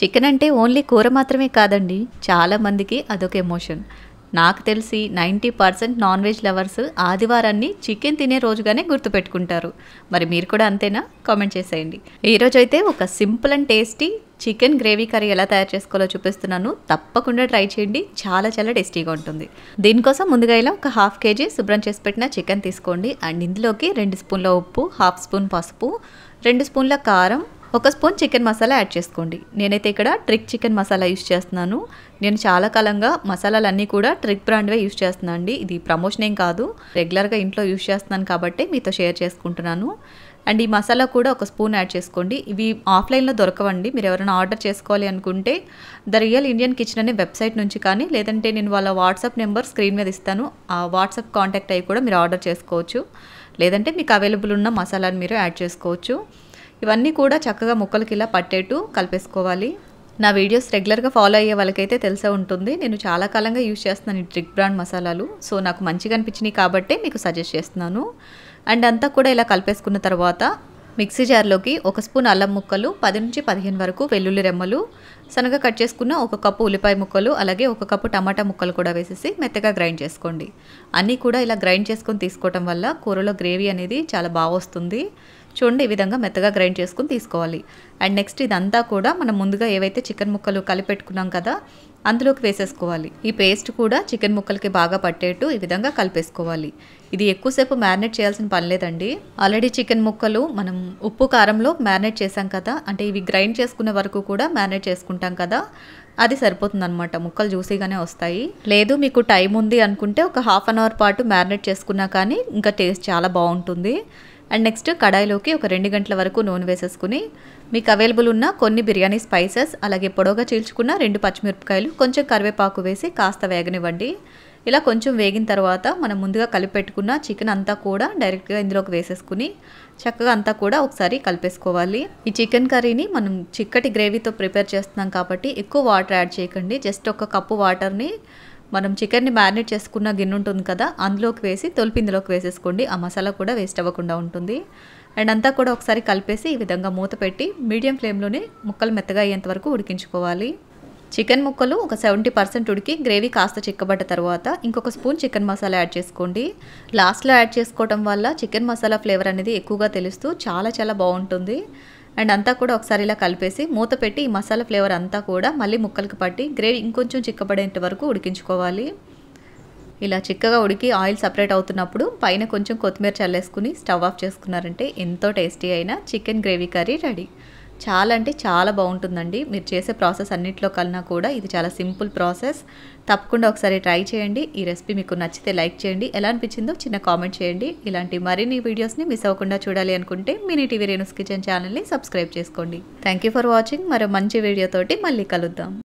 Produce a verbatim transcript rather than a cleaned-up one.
Chicken అంటే only కూర మాత్రమే కాదండి, చాలా మందికి అదొక ఎమోషన్. నాకు తెలిసి ninety percent non veg lovers ఆదివారాన్ని చికెన్ తినే రోజుగానే గుర్తుపెట్టుకుంటారు. మరి మీరు కూడా అంతేనా? కామెంట్ చేసేయండి. ఈరోజు అయితే ఒక simple and tasty chicken gravy curry ఎలా తయారు చేసుకోవాలో చూపిస్తున్నాను. తప్పకుండా ట్రై చేయండి, చాలా చాలా టేస్టీగా ఉంటుంది. దీనికోసం ముందుగా ఇలా ఒక హాఫ్ కేజీ శుభ్రం చేసి పెట్టిన చికెన్ తీసుకోండి. అండ్ ఇందులోకి రెండు స్పూన్ల ఉప్పు, హాఫ్ స్పూన్ పసుపు, రెండు స్పూన్ల కారం, ఒక స్పూన్ చికెన్ మసాలా యాడ్ చేసుకోండి. నేనైతే ఇక్కడ ట్రిక్ చికెన్ మసాలా యూస్ చేస్తున్నాను. నేను చాలా కాలంగా మసాలాలన్నీ కూడా ట్రిక్ బ్రాండ్వే యూస్ చేస్తున్నాను అండి. ఇది ప్రమోషన్ ఏం కాదు, రెగ్యులర్గా ఇంట్లో యూస్ చేస్తున్నాను కాబట్టి మీతో షేర్ చేసుకుంటున్నాను. అండ్ ఈ మసాలా కూడా ఒక స్పూన్ యాడ్ చేసుకోండి. ఇవి ఆఫ్లైన్లో దొరకవండి. మీరు ఎవరైనా ఆర్డర్ చేసుకోవాలి అనుకుంటే ద రియల్ ఇండియన్ కిచెన్ అనే వెబ్సైట్ నుంచి కానీ, లేదంటే నేను వాళ్ళ వాట్సాప్ నెంబర్ స్క్రీన్ మీద ఇస్తాను, ఆ వాట్సాప్ కాంటాక్ట్ అయ్యి కూడా మీరు ఆర్డర్ చేసుకోవచ్చు. లేదంటే మీకు అవైలబుల్ ఉన్న మసాలాని మీరు యాడ్ చేసుకోవచ్చు. ఇవన్నీ కూడా చక్కగా ముక్కలకి ఇలా పట్టేట్టు కలిపేసుకోవాలి. నా వీడియోస్ రెగ్యులర్గా ఫాలో అయ్యే వాళ్ళకైతే తెలిసే ఉంటుంది, నేను చాలా కాలంగా యూజ్ చేస్తున్నాను ఈ ట్రిక్ బ్రాండ్ మసాలాలు. సో నాకు మంచిగా అనిపించినాయి కాబట్టి మీకు సజెస్ట్ చేస్తున్నాను. అండ్ అంతా కూడా ఇలా కలిపేసుకున్న తర్వాత మిక్సీ జార్లోకి ఒక స్పూన్ అల్లం ముక్కలు, పది నుంచి పదిహేను వరకు వెల్లుల్లి రెమ్మలు, సన్నగా కట్ చేసుకున్న ఒక కప్పు ఉల్లిపాయ ముక్కలు, అలాగే ఒక కప్పు టమాటా ముక్కలు కూడా వేసేసి మెత్తగా గ్రైండ్ చేసుకోండి. అన్నీ కూడా ఇలా గ్రైండ్ చేసుకొని తీసుకోవటం వల్ల కూరలో గ్రేవీ అనేది చాలా బాగా వస్తుంది. చూడండి, ఈ విధంగా మెత్తగా గ్రైండ్ చేసుకుని తీసుకోవాలి. అండ్ నెక్స్ట్ ఇదంతా కూడా మనం ముందుగా ఏవైతే చికెన్ ముక్కలు కలిపెట్టుకున్నాం కదా అందులోకి వేసేసుకోవాలి. ఈ పేస్ట్ కూడా చికెన్ ముక్కలకి బాగా పట్టేట్టు ఈ విధంగా కలిపేసుకోవాలి. ఇది ఎక్కువసేపు మ్యారినేట్ చేయాల్సిన పని లేదండి. ఆల్రెడీ చికెన్ ముక్కలు మనం ఉప్పు కారంలో మ్యారినేట్ చేసాం కదా, అంటే ఇవి గ్రైండ్ చేసుకునే వరకు కూడా మ్యారినేట్ చేసుకుంటాం కదా, అది సరిపోతుంది అనమాట. ముక్కలు జ్యూసీగానే వస్తాయి. లేదు మీకు టైం ఉంది అనుకుంటే ఒక హాఫ్ అన్ అవర్ పాటు మ్యారినేట్ చేసుకున్నా కానీ ఇంకా టేస్ట్ చాలా బాగుంటుంది. అండ్ నెక్స్ట్ కడాయిలోకి ఒక రెండు గంటల వరకు నూనె వేసేసుకుని మీకు అవైలబుల్ ఉన్న కొన్ని బిర్యానీ స్పైసెస్, అలాగే పొడవుగా చీల్చుకున్న రెండు పచ్చిమిరపకాయలు, కొంచెం కరివేపాకు వేసి కాస్త వేగనివ్వండి. ఇలా కొంచెం వేగిన తర్వాత మనం ముందుగా కలిపి పెట్టుకున్న చికెన్ అంతా కూడా డైరెక్ట్గా ఇందులోకి వేసేసుకుని చక్కగా అంతా కూడా ఒకసారి కలిపేసుకోవాలి. ఈ చికెన్ కర్రీని మనం చిక్కటి గ్రేవీతో ప్రిపేర్ చేస్తున్నాం కాబట్టి ఎక్కువ వాటర్ యాడ్ చేయకండి. జస్ట్ ఒక కప్పు వాటర్ని మనం చికెన్ని మ్యారినేట్ చేసుకున్న గిన్నె ఉంటుంది కదా అందులోకి వేసి తొలిపి ఇందులోకి వేసేసుకోండి. ఆ మసాలా కూడా వేస్ట్ అవ్వకుండా ఉంటుంది. అండ్ అంతా కూడా ఒకసారి కలిపేసి ఈ విధంగా మూత పెట్టి మీడియం ఫ్లేమ్లోనే ముక్కలు మెత్తగా అయ్యేంత వరకు ఉడికించుకోవాలి. చికెన్ ముక్కలు ఒక సెవెంటీ పర్సెంట్ ఉడికి గ్రేవీ కాస్త చిక్కబడ్డ తర్వాత ఇంకొక స్పూన్ చికెన్ మసాలా యాడ్ చేసుకోండి. లాస్ట్లో యాడ్ చేసుకోవడం వల్ల చికెన్ మసాలా ఫ్లేవర్ అనేది ఎక్కువగా తెలుస్తూ చాలా చాలా బాగుంటుంది. అండ్ అంతా కూడా ఒకసారి ఇలా కలిపేసి మూత పెట్టి ఈ మసాలా ఫ్లేవర్ అంతా కూడా మళ్ళీ ముక్కలకి పట్టి గ్రేవీ ఇంకొంచెం చిక్కబడేంత వరకు ఉడికించుకోవాలి. ఇలా చిక్కగా ఉడికి ఆయిల్ సపరేట్ అవుతున్నప్పుడు పైన కొంచెం కొత్తిమీర చల్లేసుకుని స్టవ్ ఆఫ్ చేసుకున్నారంటే ఎంతో టేస్టీ అయిన చికెన్ గ్రేవీ కర్రీ రెడీ. చాలా అంటే చాలా బాగుంటుందండి. మీరు చేసే ప్రాసెస్ అన్నింటిలో కన్నా కూడా ఇది చాలా సింపుల్ ప్రాసెస్. తప్పకుండా ఒకసారి ట్రై చేయండి. ఈ రెసిపీ మీకు నచ్చితే లైక్ చేయండి, ఎలా అనిపించిందో చిన్న కామెంట్ చేయండి. ఇలాంటి మరిన్ని వీడియోస్ని మిస్ అవ్వకుండా చూడాలి అనుకుంటే మినీ టీవీ రేణుస్ కిచెన్ ఛానల్ని సబ్స్క్రైబ్ చేసుకోండి. Thank you for watching. మరో మంచి వీడియోతోటి మళ్ళీ కలుద్దాం.